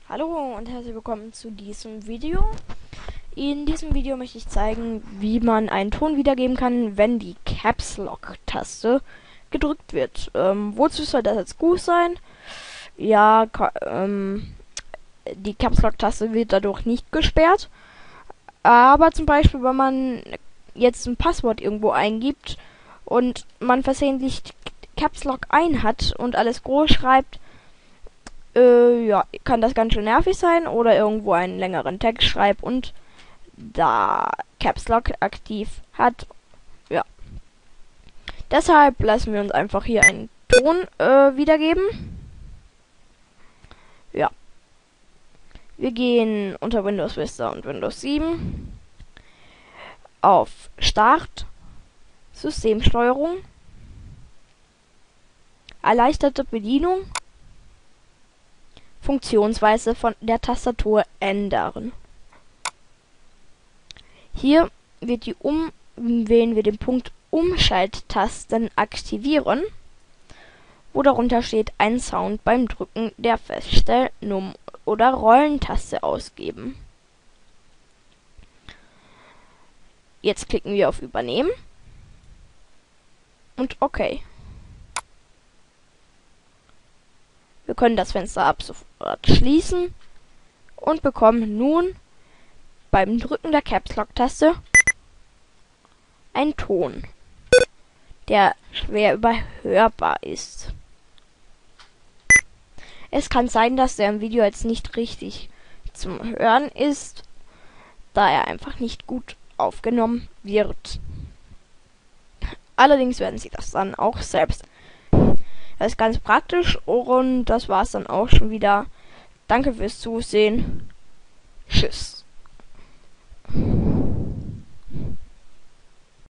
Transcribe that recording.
Hallo und herzlich willkommen zu diesem Video. In diesem Video möchte ich zeigen, wie man einen Ton wiedergeben kann, wenn die Caps Lock Taste gedrückt wird. Wozu soll das jetzt gut sein? Ja, die Caps Lock Taste wird dadurch nicht gesperrt. Aber zum Beispiel, wenn man jetzt ein Passwort irgendwo eingibt und man versehentlich Caps Lock ein hat und alles groß schreibt, ja, kann das ganz schön nervig sein, oder irgendwo einen längeren Text schreibt und da Caps Lock aktiv hat. Ja. Deshalb lassen wir uns einfach hier einen Ton wiedergeben. Ja. Wir gehen unter Windows Vista und Windows 7 auf Start, Systemsteuerung, erleichterte Bedienung, Funktionsweise von der Tastatur ändern. Hier wählen wir den Punkt Umschalttasten aktivieren, wo darunter steht ein Sound beim Drücken der Feststell-, Numm- oder Rollentaste ausgeben. Jetzt klicken wir auf Übernehmen und OK. Wir können das Fenster ab sofort schließen und bekommen nun beim Drücken der Caps Lock Taste einen Ton, der schwer überhörbar ist. Es kann sein, dass der im Video jetzt nicht richtig zum Hören ist, da er einfach nicht gut aufgenommen wird. Allerdings werden Sie das dann auch selbst. Das ist ganz praktisch und das war's dann auch schon wieder. Danke fürs Zusehen. Tschüss.